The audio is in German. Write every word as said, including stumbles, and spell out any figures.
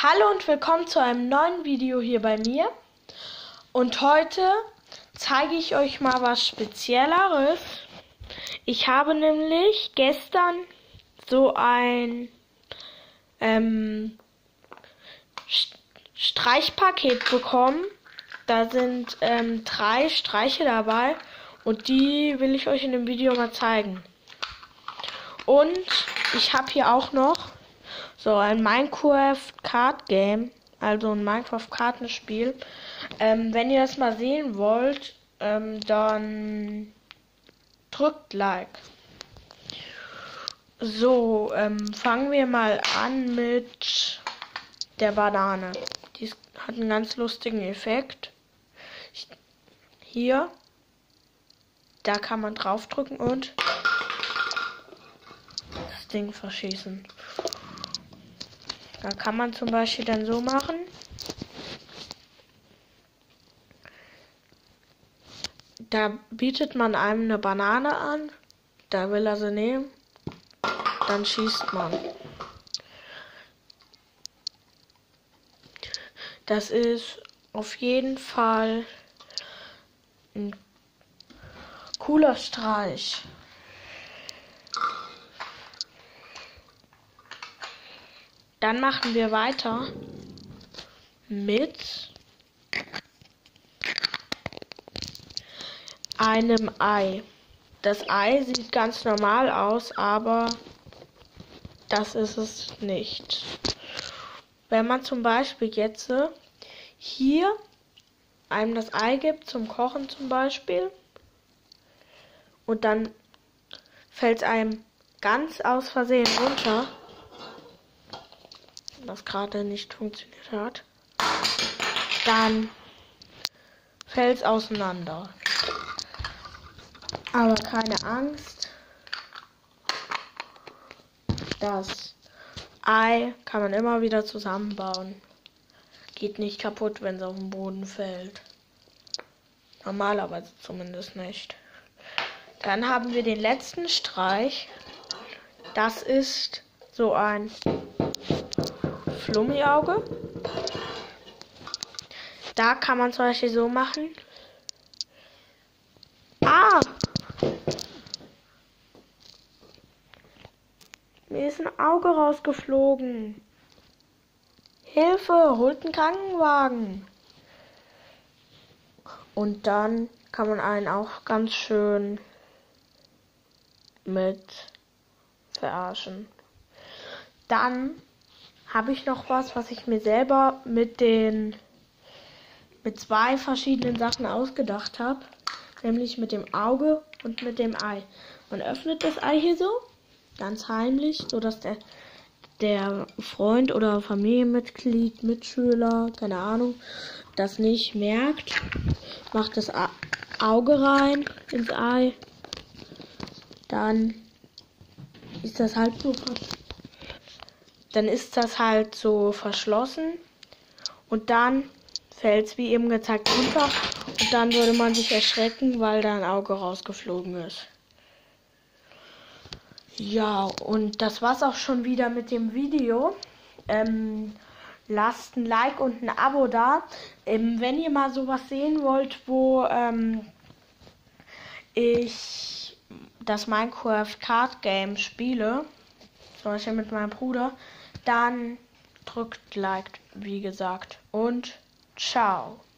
Hallo und willkommen zu einem neuen Video hier bei mir. Und heute zeige ich euch mal was Spezielleres. Ich habe nämlich gestern so ein ähm, Streichpaket bekommen. Da sind ähm, drei Streiche dabei und die will ich euch in dem Video mal zeigen. Und ich habe hier auch noch so ein Minecraft Card Game, also ein Minecraft Kartenspiel. Ähm, wenn ihr das mal sehen wollt, ähm, dann drückt Like. So, ähm, fangen wir mal an mit der Banane. Die ist, hat einen ganz lustigen Effekt. Hier, da kann man draufdrücken und das Ding verschießen. Da kann man zum Beispiel dann so machen. Da bietet man einem eine Banane an. Da will er sie nehmen. Dann schießt man. Das ist auf jeden Fall ein cooler Streich. Dann machen wir weiter mit einem Ei. Das Ei sieht ganz normal aus, aber das ist es nicht. Wenn man zum Beispiel jetzt hier einem das Ei gibt, zum Kochen zum Beispiel, und dann fällt es einem ganz aus Versehen runter, was gerade nicht funktioniert hat, dann fällt es auseinander. Aber keine Angst, das Ei kann man immer wieder zusammenbauen. Geht nicht kaputt, wenn es auf den Boden fällt. Normalerweise zumindest nicht. Dann haben wir den letzten Streich. Das ist so ein Flummi-Auge. Da kann man zum Beispiel so machen. Ah! Mir ist ein Auge rausgeflogen. Hilfe, holt einen Krankenwagen. Und dann kann man einen auch ganz schön mit verarschen. Dann habe ich noch was, was ich mir selber mit den mit zwei verschiedenen Sachen ausgedacht habe, nämlich mit dem Auge und mit dem Ei. Man öffnet das Ei hier so, ganz heimlich, so dass der der Freund oder Familienmitglied, Mitschüler, keine Ahnung, das nicht merkt. Macht das Auge rein ins Ei. Dann ist das halt so, dann ist das halt so verschlossen und dann fällt es, wie eben gezeigt, runter und dann würde man sich erschrecken, weil da ein Auge rausgeflogen ist. Ja, und das war's auch schon wieder mit dem Video. Ähm, lasst ein Like und ein Abo da. Ähm, wenn ihr mal sowas sehen wollt, wo ähm, ich das Minecraft Card Game spiele, zum Beispiel mit meinem Bruder, dann drückt Like, wie gesagt. Und ciao.